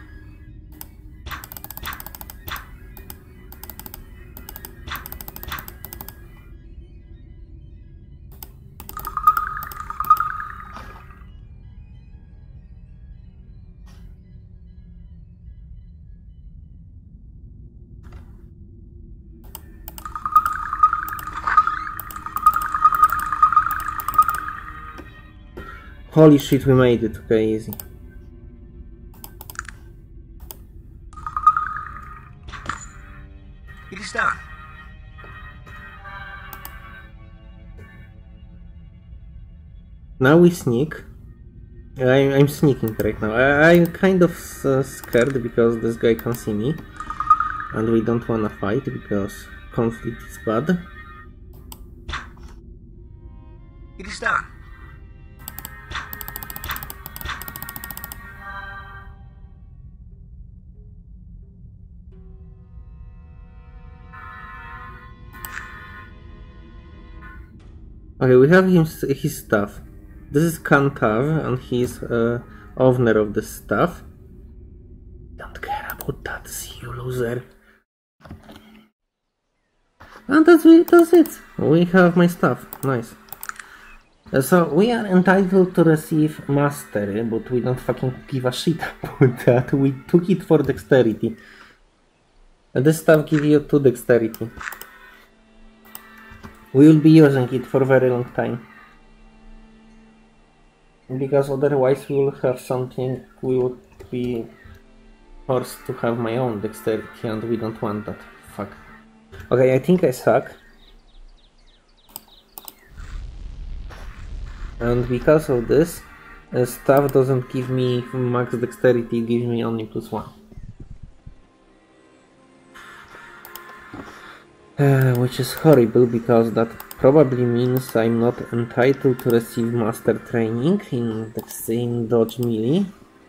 Holy shit, we made it. Okay, easy. It is done. Now we sneak. I, I'm sneaking right now. I, I'm kind of uh, scared because this guy can see me. And we don't wanna fight because conflict is bad. It is done. Okay, we have his, his stuff. This is Kantar, and he's uh, owner of the stuff. Don't care about that, see you loser. And that's it, that's it. We have my stuff, nice. Uh, so, we are entitled to receive mastery, but we don't fucking give a shit about that. We took it for dexterity. And this stuff gives you two dexterity. We will be using it for a very long time. Because otherwise we will have something, we would be forced to have my own dexterity and we don't want that. Fuck. Okay, I think I suck. And because of this, uh, stuff doesn't give me max dexterity, it gives me only plus one. Uh, which is horrible because that probably means I'm not entitled to receive master training in the same dodge melee.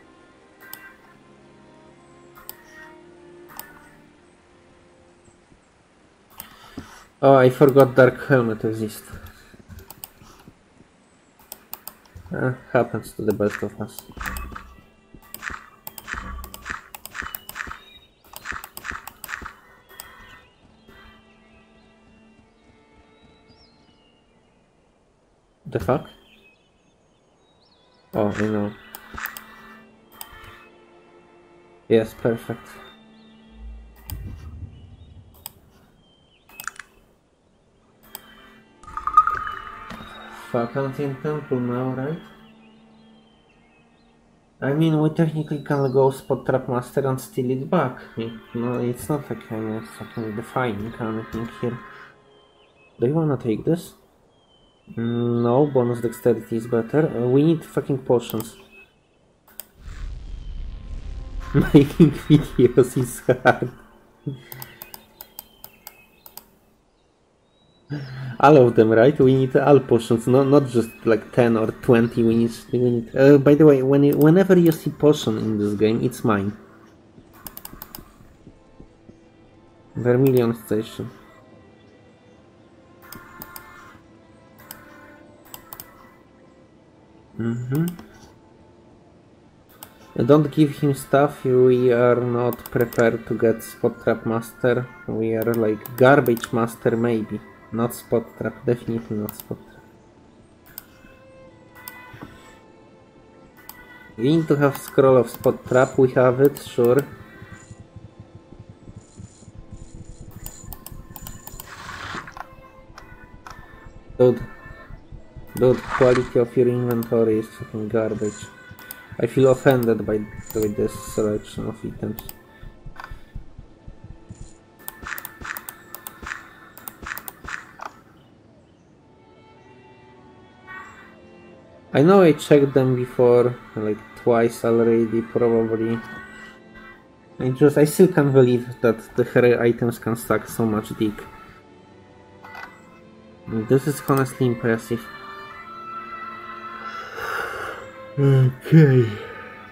Oh, I forgot Dark Helmet exists. Uh, happens to the best of us. The fuck? Oh, I know. Yes, perfect. fuck, Ancient Temple now, right? I mean, we technically can go Spot Trap Master and steal it back. No, it's not like I'm fucking defining anything here. Do you wanna take this? No, bonus dexterity is better. Uh, we need fucking potions. Making videos is hard. All of them, right? We need all potions, no, not just like ten or twenty. We need. We need. Uh, by the way, when you, whenever you see potion in this game, it's mine. Vermilion Station. Mm-hmm. Don't give him stuff. We are not prepared to get Spot Trap Master. We are like Garbage Master, maybe. Not Spot Trap, definitely not Spot Trap. We need to have Scroll of Spot Trap, we have it, sure. Dude. Dude, quality of your inventory is fucking garbage. I feel offended by, by this selection of items. I know I checked them before, like twice already, probably. I just, I still can't believe that the rare items can suck so much dick. This is honestly impressive. Okay.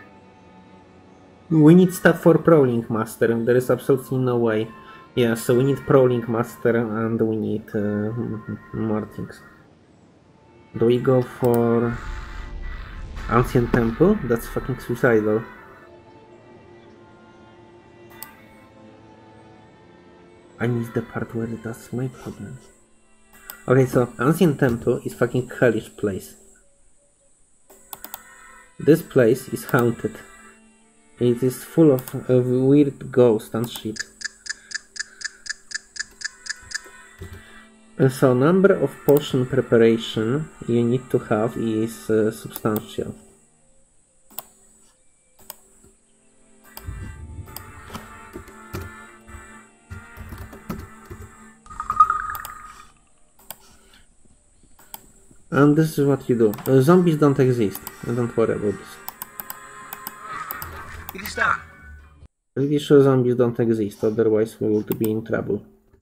We need stuff for Prowling Master, and there is absolutely no way. Yeah, so we need Prowling Master and we need uh, more things. Do we go for Ancient Temple? That's fucking suicidal. I missed the part where that's my problem. Okay, so Ancient Temple is fucking hellish place. This place is haunted. It is full of, of weird ghosts and shit. And so number of potion preparation you need to have is uh, substantial. And this is what you do. Uh, zombies don't exist. Don't worry about this. It is done. Pretty sure zombies don't exist, otherwise we would be in trouble.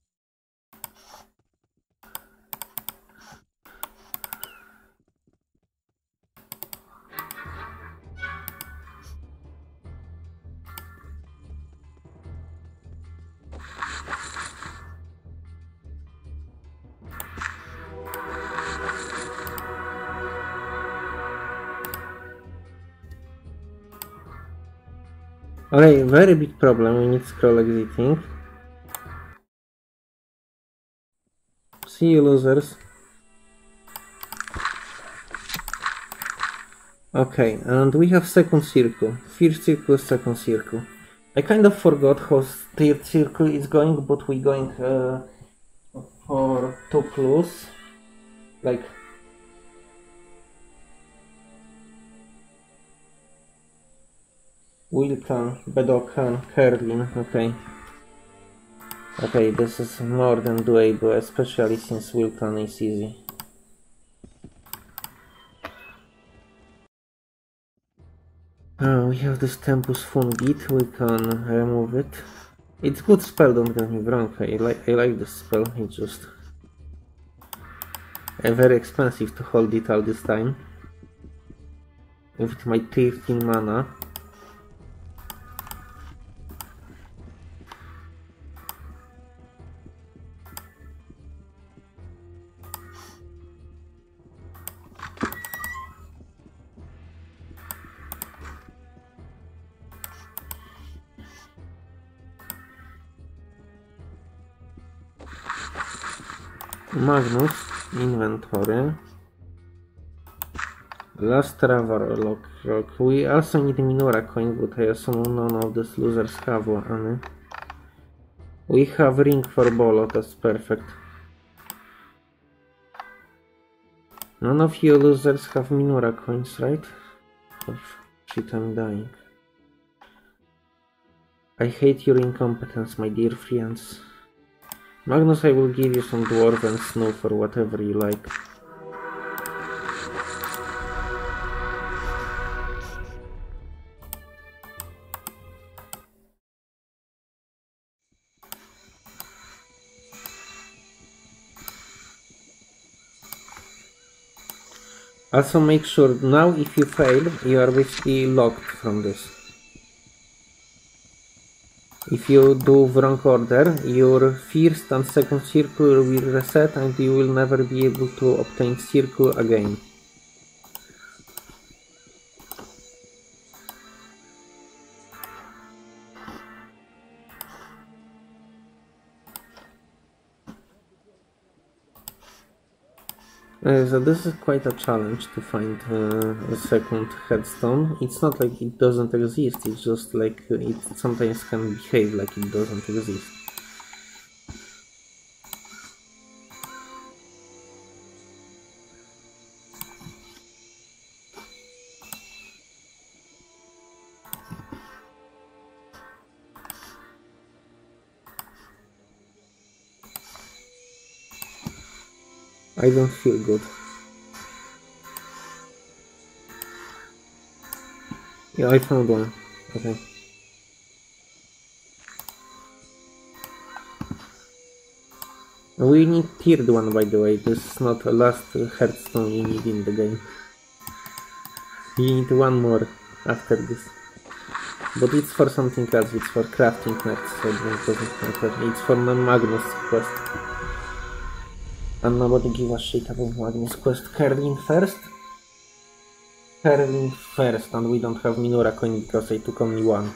Okay, very big problem, we need scroll exiting. See you losers. Okay, and we have second circle. First circle, second circle. I kind of forgot how third circle is going, but we're going uh, for two plus. Like Wilton, Bedokan, Herlin, okay. Okay, this is more than doable, especially since Wilton is easy. Oh, we have this Tempus Fungit, we can remove it. It's good spell, don't get me wrong, I like, I like this spell, it's just uh, very expensive to hold it all this time. With my thirteen mana. Magnus, inventory. Last Traveler Rock. We also need Minora coin, but I assume none of these losers have any. We have ring for Bolo, that's perfect. None of you losers have Minora coins, right? Oh shit, I'm dying. I hate your incompetence, my dear friends. Magnus, I will give you some dwarven snow for whatever you like. Also make sure now if you fail, you are basically locked from this. If you do wrong order, your first and second circle will reset and you will never be able to obtain circle again. Uh, so this is quite a challenge to find uh, a second headstone. It's not like it doesn't exist, it's just like uh, it sometimes can behave like it doesn't exist. I don't feel good. Yeah, I found one. Okay. We need tiered one, by the way. This is not the last headstone you need in the game. You need one more after this. But it's for something else. It's for crafting next, so it doesn't matter. It's for Magnus quest. And nobody give a shit about Magnus quest. Kerlin first. Kerlin first, and we don't have Minora coin because I took only one.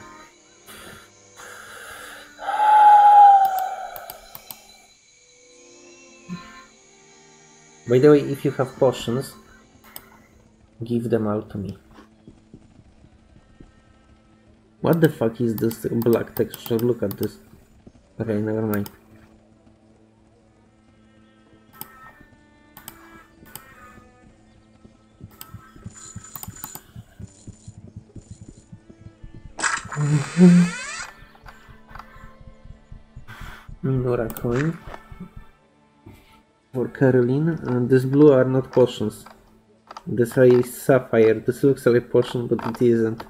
By the way, if you have potions, give them all to me. What the fuck is this black texture? Look at this. Okay, never mind. Minora coin for Kerlin, and this blue are not potions. This is sapphire. This looks like a potion, but it isn't.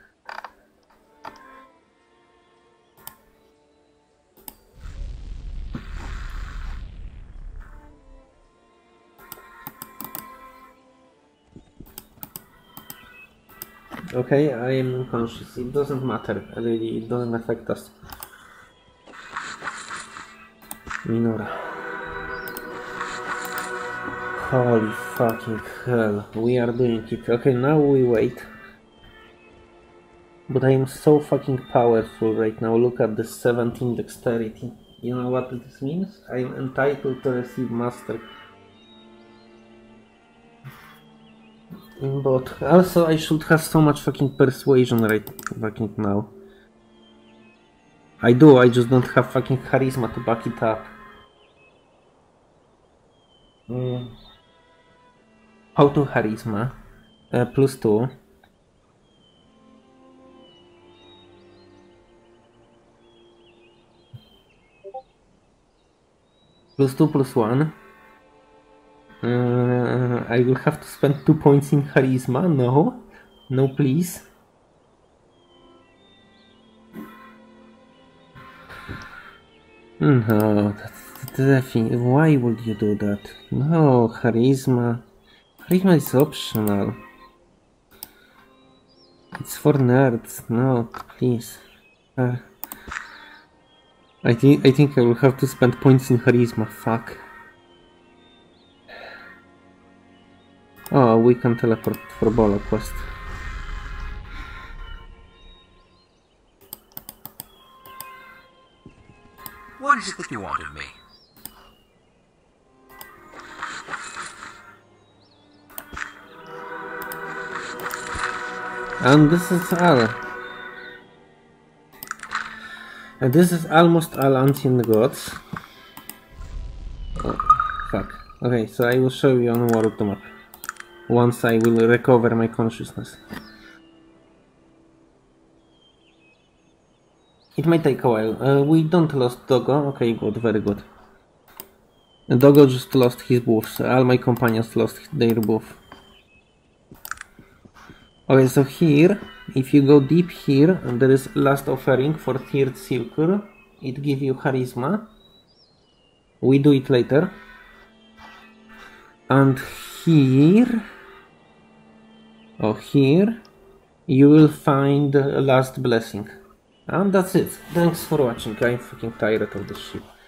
Okay, I am unconscious. It doesn't matter. Really, it doesn't affect us. Minora. Holy fucking hell. We are doing it. Okay, now we wait. But I am so fucking powerful right now. Look at this seventeen dexterity. You know what this means? I am entitled to receive master. But also I should have so much fucking persuasion right fucking now. I do, I just don't have fucking charisma to back it up. Mm. How to charisma? Uh, plus two. Plus two plus one. Uh, I will have to spend two points in charisma. No, no, please. No, that's the thing. Why would you do that? No, charisma. Charisma is optional. It's for nerds. No, please. Uh, I think I think I will have to spend points in charisma. Fuck. Oh, we can teleport for Bolo quest. What is it that you want of me? And this is all. And this is almost all ancient gods. Oh, fuck. Okay, so I will show you on War of the Map. once I will recover my consciousness. It may take a while. Uh, we don't lost Doggo. Okay, good, very good. Doggo just lost his buffs. All my companions lost their buff. Okay, so here, if you go deep here, there is last offering for third circle. It gives you charisma. We do it later. And here, oh here, you will find last blessing. And that's it. Thanks for watching. I'm fucking tired of this shit.